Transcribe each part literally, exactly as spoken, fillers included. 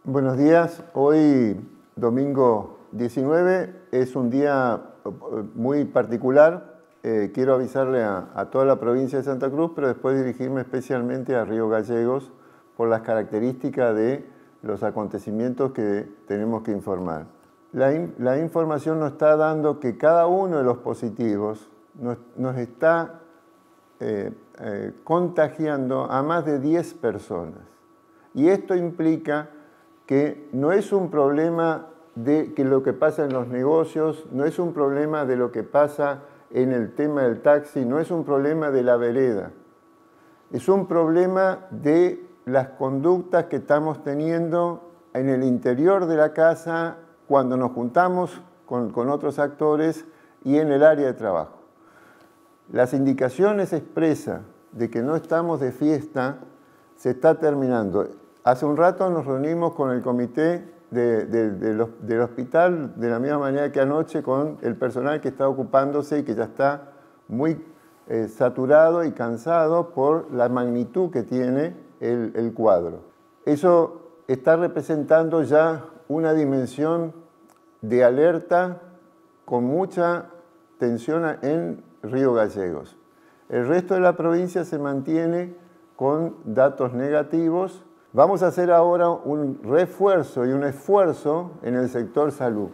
Buenos días. Hoy, domingo diecinueve, es un día muy particular. Eh, quiero avisarle a, a toda la provincia de Santa Cruz, pero después dirigirme especialmente a Río Gallegos por las características de los acontecimientos que tenemos que informar. La, in, la información nos está dando que cada uno de los positivos nos, nos está eh, eh, contagiando a más de diez personas. Y esto implica que no es un problema de que lo que pasa en los negocios, no es un problema de lo que pasa en el tema del taxi, no es un problema de la vereda. Es un problema de las conductas que estamos teniendo en el interior de la casa cuando nos juntamos con, con otros actores y en el área de trabajo. Las indicaciones expresas de que no estamos de fiesta se está terminando. Hace un rato nos reunimos con el comité de, de, de los, del hospital, de la misma manera que anoche con el personal que está ocupándose y que ya está muy eh, saturado y cansado por la magnitud que tiene el, el cuadro. Eso está representando ya una dimensión de alerta con mucha tensión en Río Gallegos. El resto de la provincia se mantiene con datos negativos. Vamos a hacer ahora un refuerzo y un esfuerzo en el sector salud.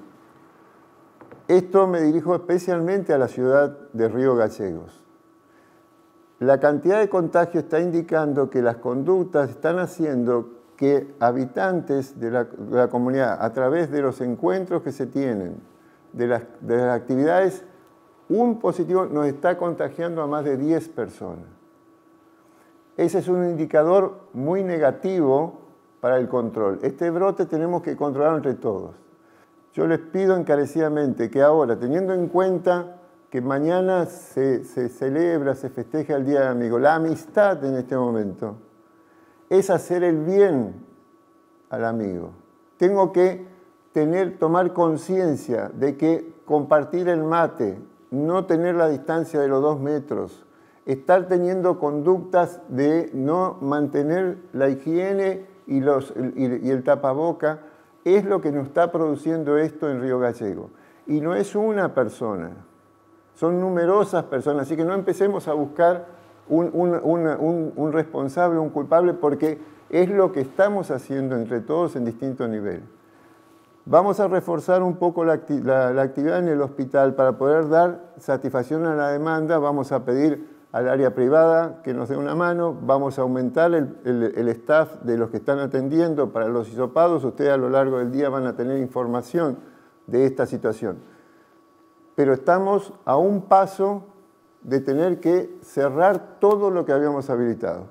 Esto me dirijo especialmente a la ciudad de Río Gallegos. La cantidad de contagio está indicando que las conductas están haciendo que habitantes de la, de la comunidad, a través de los encuentros que se tienen, de las, de las actividades, un positivo nos está contagiando a más de diez personas. Ese es un indicador muy negativo para el control. Este brote tenemos que controlarlo entre todos. Yo les pido encarecidamente que ahora, teniendo en cuenta que mañana se, se celebra, se festeja el Día del Amigo, la amistad en este momento es hacer el bien al amigo. Tengo que tener, tomar conciencia de que compartir el mate, no tener la distancia de los dos metros, estar teniendo conductas de no mantener la higiene y, los, y, y el tapaboca, es lo que nos está produciendo esto en Río Gallegos. Y no es una persona, son numerosas personas, así que no empecemos a buscar un, un, una, un, un responsable, un culpable, porque es lo que estamos haciendo entre todos en distintos niveles. Vamos a reforzar un poco la, la, la actividad en el hospital para poder dar satisfacción a la demanda. Vamos a pedir al área privada que nos dé una mano, vamos a aumentar el, el, el staff de los que están atendiendo para los hisopados. Ustedes a lo largo del día van a tener información de esta situación. Pero estamos a un paso de tener que cerrar todo lo que habíamos habilitado.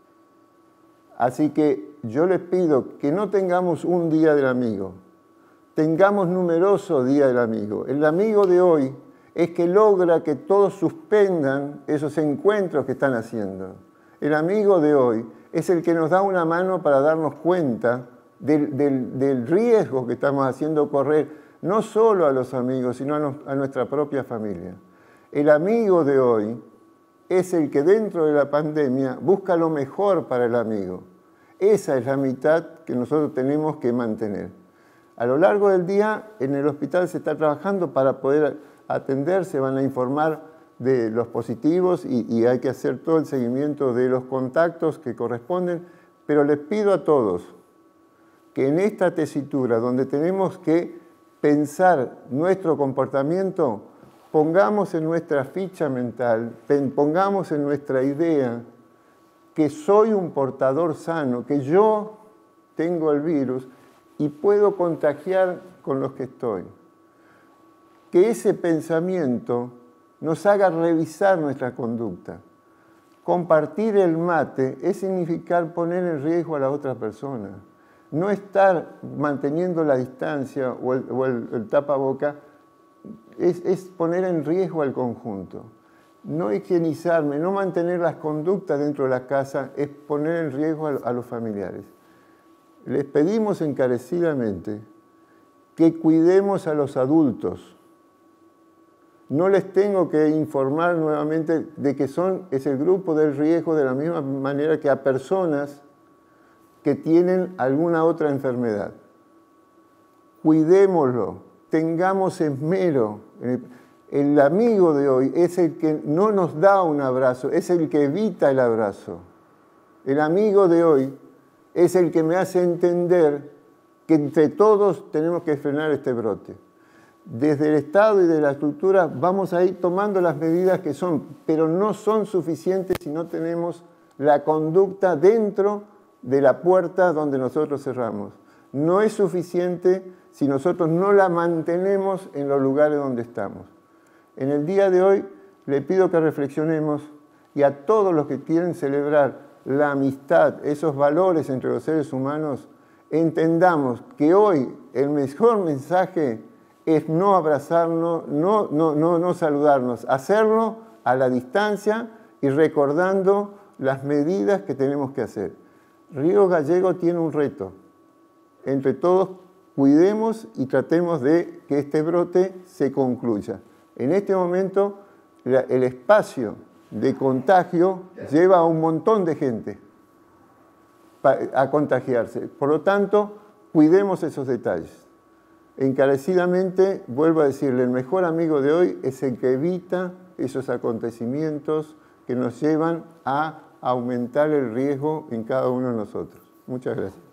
Así que yo les pido que no tengamos un día del amigo, tengamos numerosos días del amigo. El amigo de hoy es que logra que todos suspendan esos encuentros que están haciendo. El amigo de hoy es el que nos da una mano para darnos cuenta del, del, del riesgo que estamos haciendo correr, no solo a los amigos, sino a, no, a nuestra propia familia. El amigo de hoy es el que dentro de la pandemia busca lo mejor para el amigo. Esa es la mitad que nosotros tenemos que mantener. A lo largo del día en el hospital se está trabajando para poder atender, se van a informar de los positivos y, y hay que hacer todo el seguimiento de los contactos que corresponden, pero les pido a todos que en esta tesitura donde tenemos que pensar nuestro comportamiento, pongamos en nuestra ficha mental, pongamos en nuestra idea que soy un portador sano, que yo tengo el virus y puedo contagiar con los que estoy. Que ese pensamiento nos haga revisar nuestra conducta. Compartir el mate es significar poner en riesgo a la otra persona. No estar manteniendo la distancia o el, o el, el tapaboca es, es poner en riesgo al conjunto. No higienizarme, no mantener las conductas dentro de la casa es poner en riesgo a, a los familiares. Les pedimos encarecidamente que cuidemos a los adultos. No les tengo que informar nuevamente de que son, es el grupo del riesgo de la misma manera que a personas que tienen alguna otra enfermedad. Cuidémoslo, tengamos esmero. El amigo de hoy es el que no nos da un abrazo, es el que evita el abrazo. El amigo de hoy es el que me hace entender que entre todos tenemos que frenar este brote. Desde el Estado y de la estructura vamos a ir tomando las medidas que son, pero no son suficientes si no tenemos la conducta dentro de la puerta donde nosotros cerramos. No es suficiente si nosotros no la mantenemos en los lugares donde estamos. En el día de hoy le pido que reflexionemos y a todos los que quieren celebrar la amistad, esos valores entre los seres humanos, entendamos que hoy el mejor mensaje es no abrazarnos, no, no, no, no saludarnos, hacerlo a la distancia y recordando las medidas que tenemos que hacer. Río Gallegos tiene un reto. Entre todos cuidemos y tratemos de que este brote se concluya. En este momento la, el espacio de contagio lleva a un montón de gente a contagiarse. Por lo tanto, cuidemos esos detalles. Encarecidamente, vuelvo a decirle, el mejor amigo de hoy es el que evita esos acontecimientos que nos llevan a aumentar el riesgo en cada uno de nosotros. Muchas gracias.